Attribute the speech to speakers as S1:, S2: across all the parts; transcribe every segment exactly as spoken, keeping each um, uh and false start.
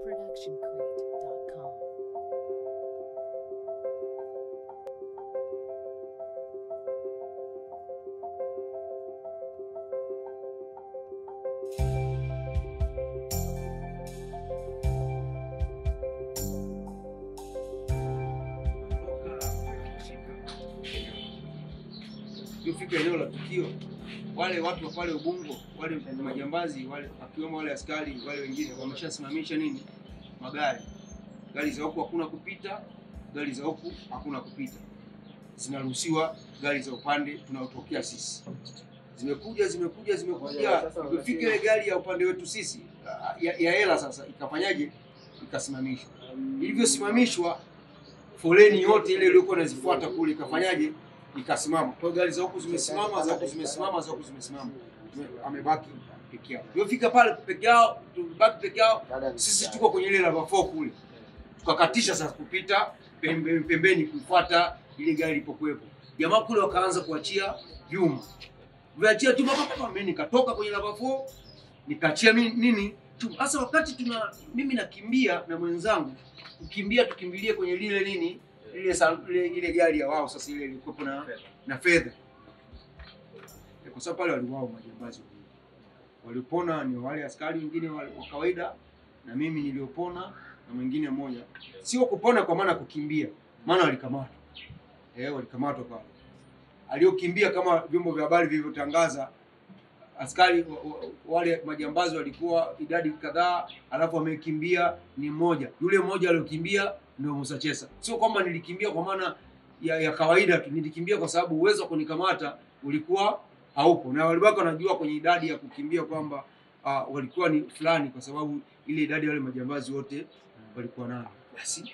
S1: production crate dot com.
S2: Yofika eneo la tukio, wale watu wa pale Ubungo, wale majambazi, wale akiwemo wale askari, wale wengine wameshasimamisha nini? Magari. Gari za huku hakuna kupita, gari za huku hakuna kupita. Zinaruhusiwa gari za upande tunaotokea sisi. Zimekuja, zimekuja, zimekuja. Ilipofika ile gari ya upande wetu sisi ya, ya hela sasa ikafanyaje? Ikasimamishwa. Ilivyosimamishwa, foleni yote ile iliyokuwa inazifuata kule ikafanyaje? Ikasimama. Kwa gari za huku zimesimama, za huku zimesimama, za huku zimesimama. Amebaki peke yao. Ilipofika pale peke yao, tubaki peke yao. Sisi tuko kwenye ile lava four kule. Tukakatisha sasa kupita pembeni, pembeni kufuata ile gari ilipokuwepo. Jamaa kule wakaanza kuachia vyuma. Viachia chuma papa, mimi nikatoka kwenye lava four, nikaachia nini? Chuma. Sasa wakati tuna mimi nakimbia na mwenzangu, kukimbia tukimbilie kwenye lile nini? Ile ile ile gari ya wao sasa ile ilikuwa na na fedha. Kwa sababu pale waliwao majambazi. Walipona ni wale askari wengine wa kawaida na mimi niliopona na mwingine mmoja. Sio kupona kwa maana kukimbia, maana walikamatwa. Eh, walikamatwa pale. Aliokimbia kama vyombo vya habari vilivyotangaza, askari wale majambazi walikuwa idadi kadhaa, alafu wamekimbia ni mmoja. Yule mmoja aliyokimbia ndio Mussa Chessa. Sio kwamba nilikimbia kwa maana ya, ya kawaida tu, nilikimbia kwa sababu uwezo wa kunikamata ulikuwa haupo. Na walibaki wanajua kwenye idadi ya kukimbia kwamba uh, walikuwa ni fulani kwa sababu ile idadi wale majambazi wote walikuwa nayo. Basi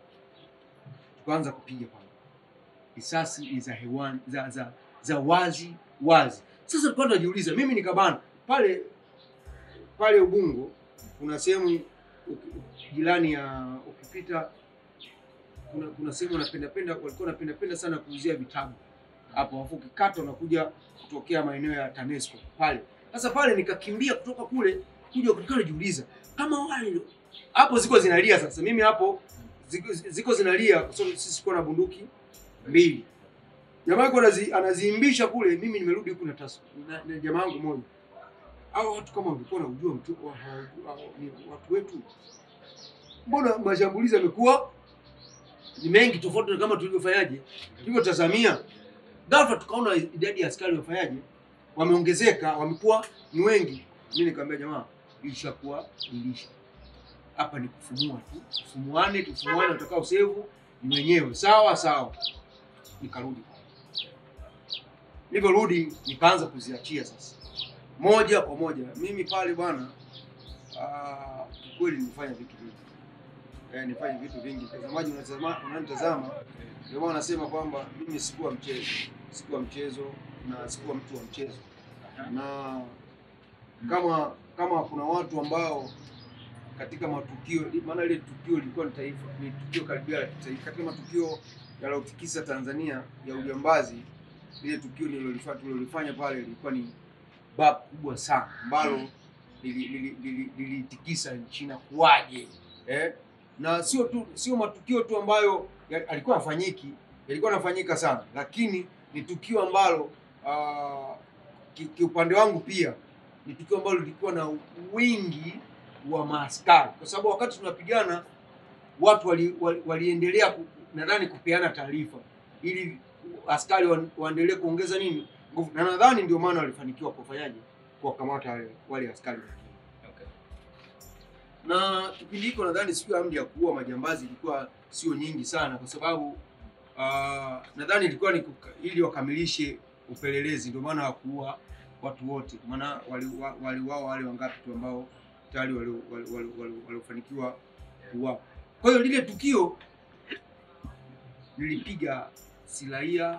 S2: tukaanza kupiga pale. Risasi ni za hewani za za za wazi wazi. Sasa tulikuwa tunajiuliza, mimi nikabana pale pale Ubungo kuna sehemu jirani ya ukipita kuna kuna sehemu wanapenda penda walikuwa wanapenda penda sana kuuzia vitabu. Hapo wafu kikato na kuja kutokea maeneo ya TANESCO pale. Sasa pale nikakimbia kutoka kule kuja kutoka najiuliza kama wale hapo ziko zinalia sasa. Mimi hapo ziko, ziko zinalia kwa sababu sisi tuko na bunduki mbili. Jamaa yuko anaziimbisha kule, mimi nimerudi huku na tasu. Na, na jamaa wangu mmoja. Hao watu kama ungekuwa unajua mtu ni watu wetu. Mbona mashambulizi yamekuwa ni mengi tofauti kama tulivyofanyaje? Tulivyotazamia. Ghafla tukaona idadi ya askari wafanyaje? Wameongezeka, wamekuwa ni wengi. Mimi nikamwambia jamaa, ilishakuwa ilisha. Hapa ni kufumua tu. Kufumuane, tufumuane utakao save ni wenyewe. Sawa sawa. Nikarudi. Niliporudi nikaanza kuziachia sasa. Moja kwa moja. Mimi pale bwana ah kweli nilifanya vitu vingi. Eh nilifanya vitu vingi. Mtazamaji unatazama unanitazama ndio maana nasema kwamba mimi sikuwa mchezo. Sikuwa mchezo na sikuwa mtu wa mchezo. Na kama kama kuna watu ambao katika matukio maana ile tukio lilikuwa ni taifa ni tukio karibia la kitaifa. Katika matukio yalotikisa Tanzania ya ujambazi, ile tukio nililofanya tulilofanya pale lilikuwa ni bab kubwa sana ambalo lilitikisa nchi na kuwaje. Eh? Na sio tu sio matukio tu ambayo alikuwa yafanyiki, yalikuwa yanafanyika sana, lakini ni tukio ambalo uh, kiupande wangu pia ni tukio ambalo lilikuwa na wingi wa maaskari kwa sababu wakati tunapigana watu wali, wali, waliendelea nadhani kupeana taarifa ili askari waendelee kuongeza nini nguvu, na nadhani ndio maana walifanikiwa kufanyaje kuwakamata wale wale askari. Okay. Na kipindi hiko nadhani siku amri ya kuua majambazi ilikuwa sio nyingi sana kwa sababu uh, nadhani ilikuwa ni ili wakamilishe upelelezi, ndio maana hawakuua watu wote, maana wali wali wao wale wangapi tu ambao tayari wale walifanikiwa kuua. Kwa hiyo lile tukio nilipiga silaia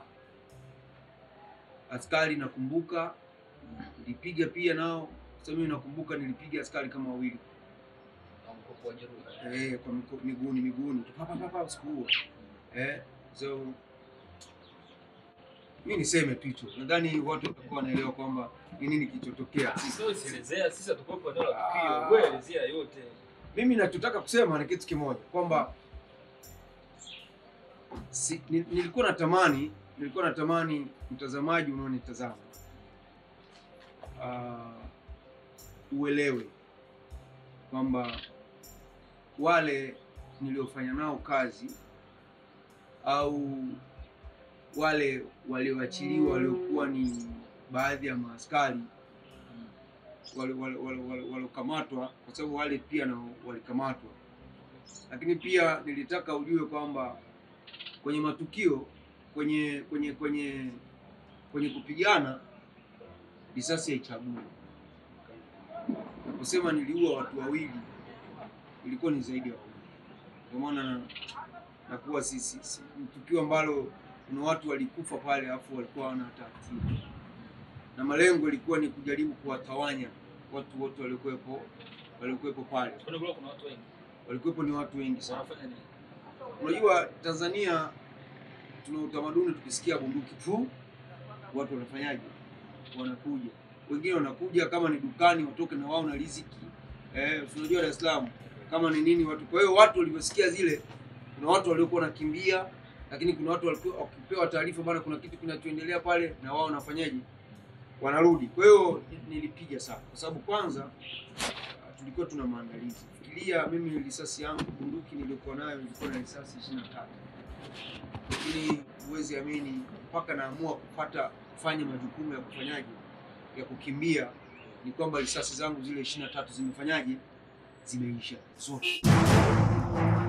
S2: askari, nakumbuka nilipiga pia nao. Sasa mimi nakumbuka nilipiga askari kama wawili kwa jeruhi eh kwa miguuni miguuni papa papa siku eh so mimi niseme tu hicho. Nadhani watu watakuwa wanaelewa kwamba ni nini kilichotokea.
S3: Sisi sielezea, sisi tutakuwa kwa dola tukio. Wewe elezea yote.
S2: mimi nachotaka kusema ni kitu kimoja kwamba si, nilikuwa natamani nilikuwa natamani mtazamaji unaonitazama uh, uelewe kwamba wale niliofanya nao kazi au wale walioachiliwa waliokuwa ni baadhi ya maaskari wale wale wale waliokamatwa, kwa sababu wale pia na walikamatwa, lakini pia nilitaka ujue kwamba kwenye matukio kwenye kwenye kwenye kwenye kupigana risasi haichagui. Naposema niliua watu wawili ilikuwa ni zaidi ya wawili, kwa maana na nakuwa si, si, si tukio ambalo kuna watu walikufa pale afu walikuwa wana hatia, na malengo ilikuwa ni kujaribu kuwatawanya watu wote waliokuwepo waliokuwepo pale.
S3: Kuna kuna watu wengi.
S2: Walikuwepo ni watu wengi sana.
S3: Wanafanya nini?
S2: Unajua Tanzania tuna utamaduni, tukisikia bunduki tu watu wanafanyaje? Wanakuja. Wengine wanakuja kama ni dukani watoke na wao na riziki. Eh, unajua Dar es Salaam kama ni nini watu. Kwa hiyo watu walivyosikia zile, kuna watu waliokuwa wanakimbia, lakini kuna watu walikuwa wakipewa taarifa bana kuna kitu kinachoendelea pale na wao wanafanyaje? Wanarudi. Kwa hiyo nilipiga sana kwa sababu kwanza tulikuwa tuna maandalizi. Fikiria mimi risasi yangu bunduki nilikuwa nayo ilikuwa na risasi ishirini na tatu. Lakini huwezi amini mpaka naamua kupata kufanya majukumu ya kufanyaje ya kukimbia ni kwamba risasi zangu zile ishirini na tatu zimefanyaje? Zimeisha zote.